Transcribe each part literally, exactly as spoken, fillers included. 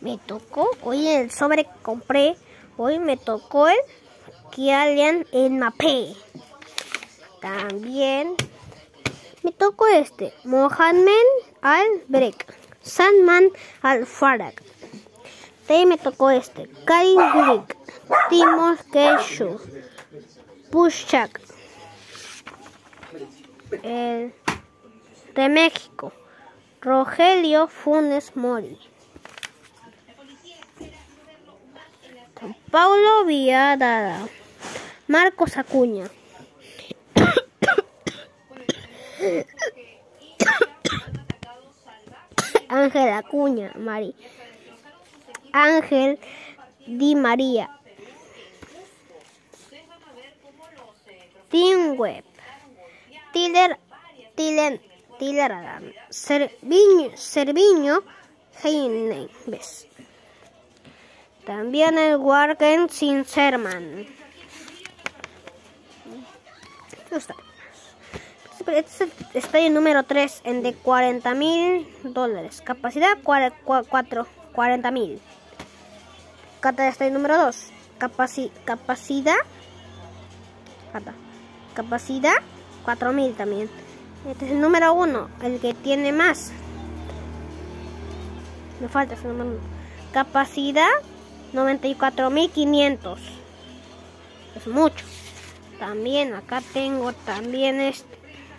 me tocó, hoy el sobre que compré, hoy me tocó el Kylian Mbappé. También me tocó este, Mohamed Al-Brek, Salman Al-Farag. También me tocó este, Karim Glick, Timur Keshu, Pushchak. El de México, Rogelio Funes Mori. Paulo Villarada, Marcos Acuña. Ángel Acuña, Mari. Ángel Di María. Tim Webb. Tiller, Tiller, Tiller Adam. Serviño, Serviño Heinz. También el Wargen Sincerman. Este es el estadio número tres en de cuarenta mil dólares. Capacidad cuarenta mil. Cata estadio número dos. Capaci capacidad. Cata. Capacidad cuatro mil también. Este es el número uno, el que tiene más. Me falta ese número uno. Capacidad noventa y cuatro mil quinientos. Es mucho. También acá tengo también este.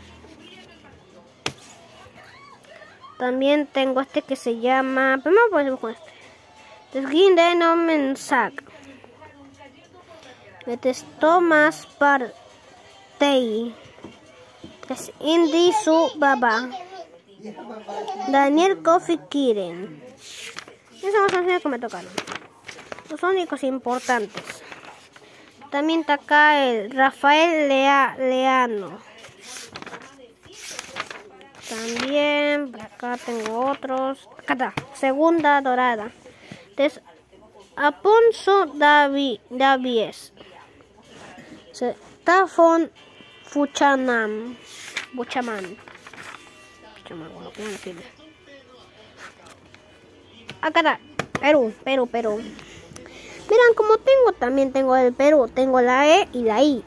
También tengo este que se llama. Primero podemos con este. Desguinde no mensaje. Este es Thomas Partey. Es Indy Su Baba. Daniel Kofi Kiren. Esas son las canciones que me tocaron. Los únicos importantes. También está acá el Rafael Lea, Leano. También acá tengo otros. Acá está. Segunda dorada. Es Aponso Davi, Davies. Tafon Fuchanam. Buchaman. Acá está. Perú, Perú, Perú. Miren, como tengo, también tengo el Perú. Tengo la E y la I.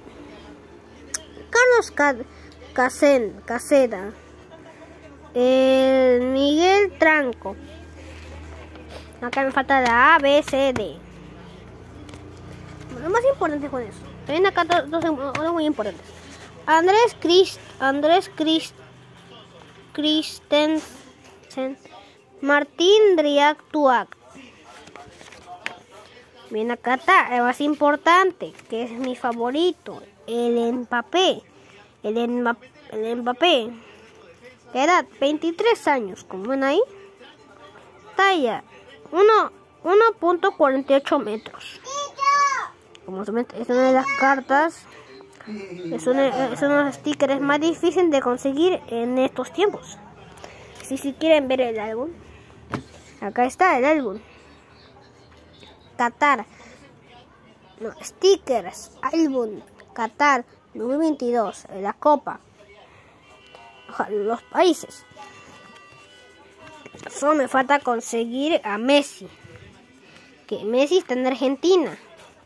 Carlos Casén, Caseda. El Miguel Tranco. Acá me falta la A, B, C, D. Lo más importante con eso. También acá dos, dos, dos muy importantes. Andrés Christ, Andrés Christ, Christensen, Martín Driac Tuac. Bien, acá está el más importante, que es mi favorito, el Mbappé. El Mbappé. El Mbappé. De edad, veintitrés años, como ven ahí. Talla, uno punto cuarenta y ocho metros. Como se ve, es una de las cartas. Es uno, es uno de los stickers más difíciles de conseguir en estos tiempos. Si, si quieren ver el álbum, acá está el álbum. Qatar, no, stickers, álbum, Qatar dos mil veintidós, la Copa, los países. Solo me falta conseguir a Messi, que Messi está en Argentina.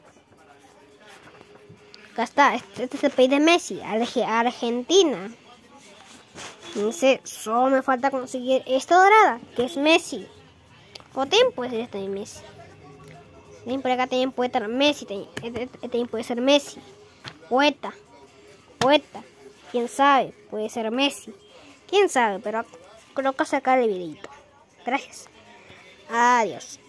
Acá está, este, este es el país de Messi, Argentina. Dice, solo me falta conseguir esta dorada, que es Messi. O también puede ser este de Messi. También por acá también puede estar Messi, también, este, este también puede ser Messi. Poeta, poeta, quién sabe, puede ser Messi. Quién sabe, pero creo que sacar el videito. Gracias. Adiós.